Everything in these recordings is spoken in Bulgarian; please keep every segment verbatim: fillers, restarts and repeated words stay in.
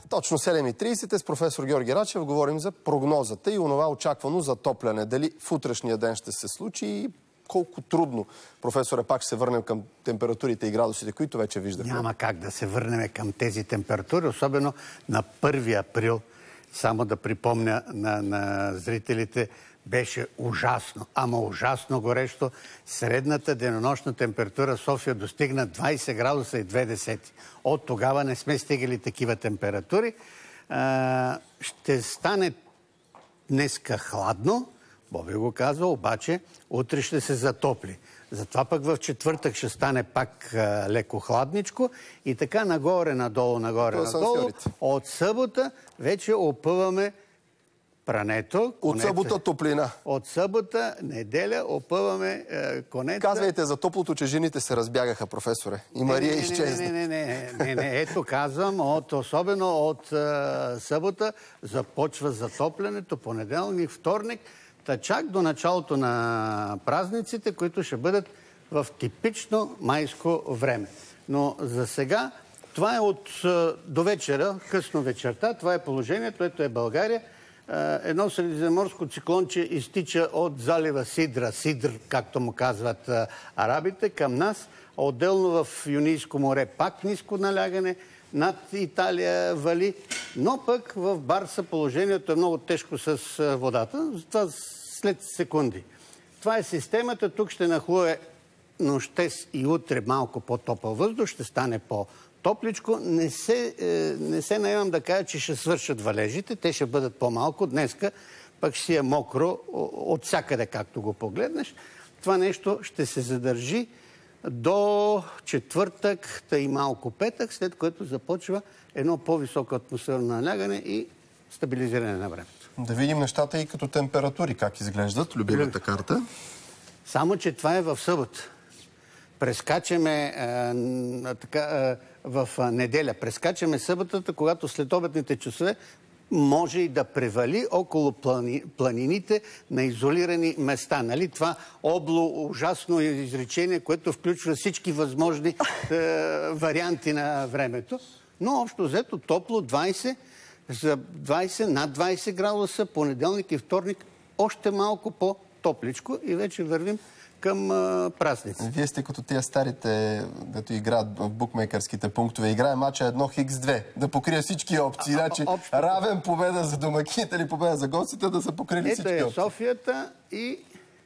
Точно седем и трийсет с професор Георги Рачев говорим за прогнозата и онова очаквано затопляне. Дали в утрешния ден ще се случи и колко трудно, професоре, пак ще се върнем към температурите и градусите, които вече виждахме. Няма как да се върнем към тези температури, особено на първи април. Само да припомня на, на зрителите, беше ужасно, ама ужасно горещо. Средната денонощна температура в София достигна двайсет градуса и две десети. От тогава не сме стигали такива температури. А, ще стане днеска хладно, Боби го казва, обаче утре ще се затопли. Затова пък в четвъртък ще стане пак а, леко хладничко и така нагоре, надолу, нагоре, надолу. От събота вече опъваме прането. От конеца. Събота топлина. От събота, неделя опъваме е, конеца. Казвайте за топлото, че жените се разбягаха, професоре. И Мария не, не, изчезна. Не, не, не, не, не, ето казвам, от, особено от е, събота започва затоплянето, понеделник, вторник, та чак до началото на празниците, които ще бъдат в типично майско време. Но за сега това е от е, до вечера, късно вечерта, това е положението, ето е България. Едно средиземноморско циклонче изтича от залива Сидра, Сидр, както му казват арабите, към нас. Отделно в Юнийско море пак ниско налягане, над Италия вали, но пък в Барса положението е много тежко с водата, това след секунди. Това е системата, тук ще нахлуе нощес и утре малко по-топъл въздух, ще стане по топличко. Не се, е, не се наемам да кажа, че ще свършат валежите. Те ще бъдат по-малко. Днеска пък ще си е мокро от всякъде, както го погледнеш. Това нещо ще се задържи до четвъртък, та и малко петък, след което започва едно по-високо атмосферно налягане и стабилизиране на времето. Да видим нещата и като температури, как изглеждат. Любимата карта. Само, че това е в събота. Прескачаме а, така, а, в а, неделя. Прескачаме съботата, когато след обедните часове може и да превали около плани, планините на изолирани места. Нали? Това обло ужасно изречение, което включва всички възможни а, варианти на времето. Но общо взето топло двайсет, за двайсет, над двайсет градуса, понеделник и вторник още малко по-топличко и вече вървим към а, празници. Вие сте като тия старите, дето играят в букмекърските пунктове. Играе мача едно хикс две. Да покрие всички опции. Значи общо... равен победа за домакините или победа за гостите, да са покрили всички опции. Ето е Софията и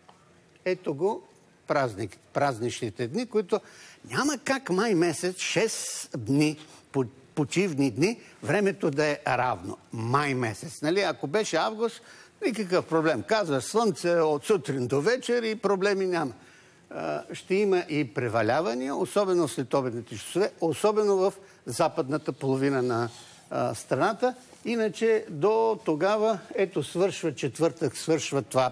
ето го празник, празничните дни, които няма как май месец, шест дни, почивни дни, времето да е равно. Май месец. Нали? Ако беше август, никакъв проблем. Казва слънце от сутрин до вечер и проблеми няма. Ще има и превалявания, особено след обедните часове, особено в западната половина на страната. Иначе до тогава, ето свършва четвъртък, свършва това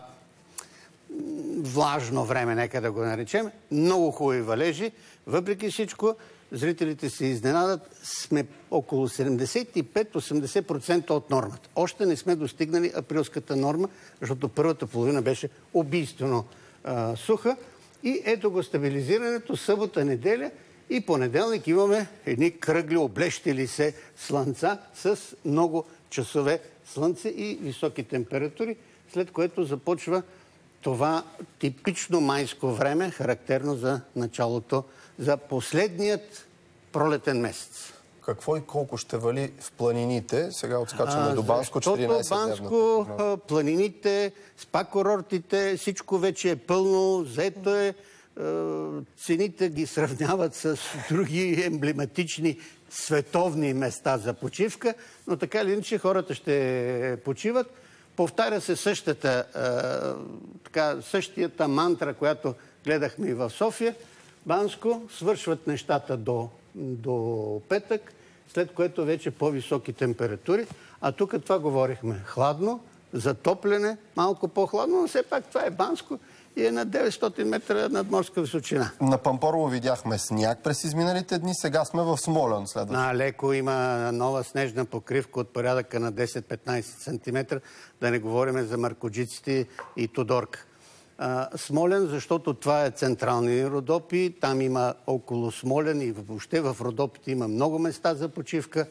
влажно време, нека да го наречем. Много хубави валежи. Въпреки всичко, зрителите се изненадат, сме около седемдесет и пет до осемдесет процента от нормата. Още не сме достигнали априлската норма, защото първата половина беше убийствено а, суха. И ето го стабилизирането, събота, неделя и понеделник имаме едни кръгли, облещили се слънца с много часове слънце и високи температури, след което започва това типично майско време, характерно за началото, за последният пролетен месец. Какво и колко ще вали в планините? Сега отскачаме а, до Банско, четиринайсет дневна. Банско, планините, спа-курортите, всичко вече е пълно, заето е. Цените ги сравняват с други емблематични световни места за почивка, но така или иначе хората ще почиват. Повтаря се същата, така, същията мантра, която гледахме и в София. Банско, свършват нещата до, до петък, след което вече по-високи температури. А тук това говорихме. Хладно, затопляне, малко по-хладно, но все пак това е Банско и е на деветстотин метра надморска височина. На Пампорово видяхме сняг през изминалите дни, сега сме в Смолян. На леко има нова снежна покривка от порядъка на десет-петнайсет сантиметра, да не говорим за Маркоджиците и Тодорка. Смолян, защото това е централни Родопи, там има около Смолян и въобще в Родопите има много места за почивка.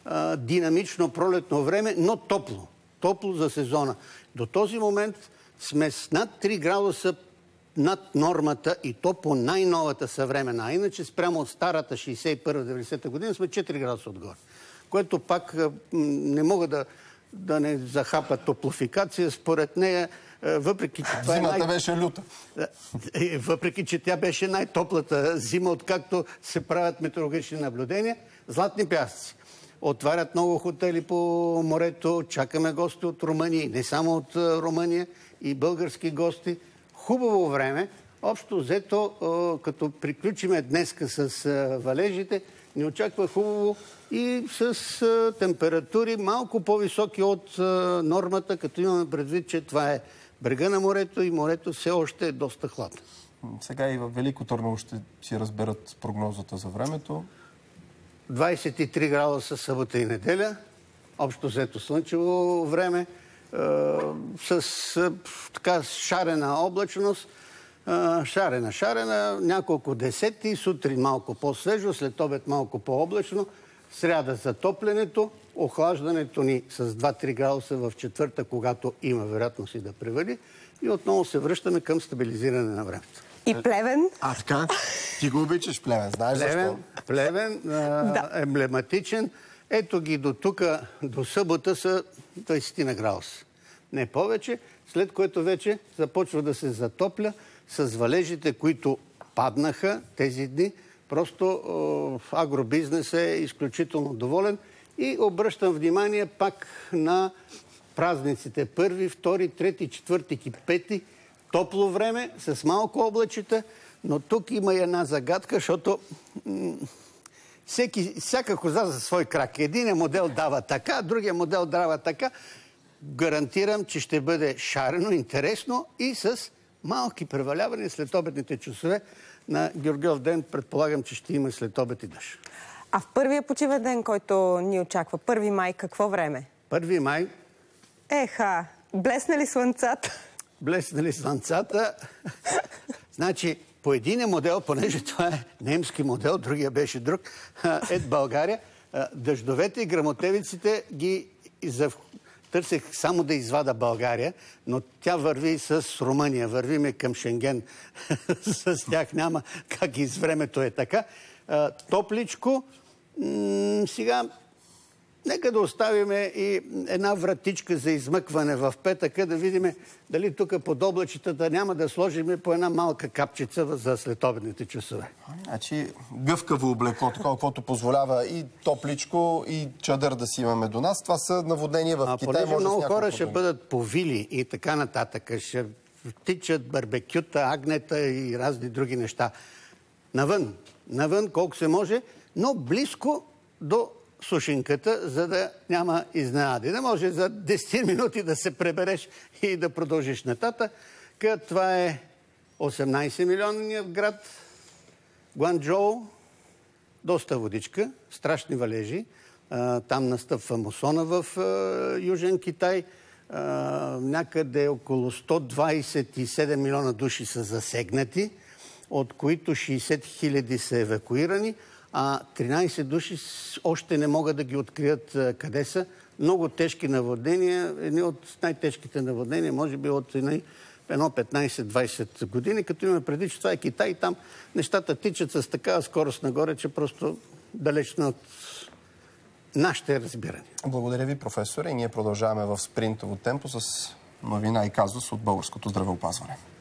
а, динамично пролетно време, но топло. Топло за сезона. До този момент сме с над три градуса над нормата и то по най-новата съвременна. А иначе спрямо от старата шейсет и първа деветдесета година сме четири градуса отгоре. Което пак не мога да, да не захапа топлофикация. Според нея, въпреки че това Зимата е най... беше люта. Въпреки че тя беше най-топлата зима, откакто се правят метеорологични наблюдения, златни пясъци. Отварят много хотели по морето, чакаме гости от Румъния, не само от Румъния, и български гости. Хубаво време. Общо взето, като приключиме днеска с валежите, ни очаква хубаво и с температури малко по-високи от нормата, като имаме предвид, че това е брега на морето и морето все още е доста хладно. Сега и в Велико Търново ще си разберат прогнозата за времето. двадесет и три градуса събота и неделя. Общо взето слънчево време. С така шарена облачност. Шарена, шарена, няколко десети, сутрин малко по-свежо, след обед малко по-облачно, сряда затоплянето, охлаждането ни с два-три градуса в четвърта, когато има вероятност и да превали, и отново се връщаме към стабилизиране на времето. И Плевен? А, така? Ти го обичаш Плевен, знаеш Плевен, защо? Плевен, а, да. Емблематичен. Ето ги до тук, до събота са двадесет на градуса. Не повече, след което вече започва да се затопля с валежите, които паднаха тези дни. Просто е, агробизнес е изключително доволен и обръщам внимание пак на празниците. Първи, втори, трети, четвърти и пети. Топло време, с малко облачета, но тук има и една загадка, защото всеки, всяка коза за свой крак. Единият модел дава така, другия модел дава така. Гарантирам, че ще бъде шарено, интересно и с малки превалявания след обедните часове на Георгиев ден. Предполагам, че ще има след обед и дъжд. А в първия почивен ден, който ни очаква, първи май, какво време? Първи май... Еха, блесна ли слънцата? Блесна ли слънцата? Значи, по един модел, понеже това е немски модел, другия беше друг, е България, дъждовете и грамотевиците ги за... Търсех само да извада България, но тя върви с Румъния. Вървиме към Шенген. С тях няма как и с времето е така. А, топличко. М- сега, нека да оставим и една вратичка за измъкване в петъка, да видим дали тук под облачетата няма да сложим по една малка капчица за следобедните часове. Значи гъвкаво облекло, колкото позволява и топличко, и чадър да си имаме до нас. Това са наводнения в а, Китай. Понеже може много с хора ще думи. бъдат повили и така нататък. Ще тичат барбекюта, агнета и разни други неща. Навън. Навън колко се може, но близко до сушинката, за да няма изненади. Да може за десет минути да се пребереш и да продължиш нататък. Това е осемнайсет милионният град Гуанчжоу. Доста водичка, страшни валежи. Там настъпва мусона в Южен Китай. Някъде около сто двайсет и седем милиона души са засегнати, от които шейсет хиляди са евакуирани, а тринайсет души още не могат да ги открият къде са. Много тежки наводнения, едни от най-тежките наводнения, може би от едно петнайсет-двайсет години, като имаме преди, че това е Китай, там нещата тичат с такава скорост нагоре, че просто далеч от нашите разбирания. Благодаря ви, професоре. И ние продължаваме в спринтово темпо с новина и казус от българското здравеопазване.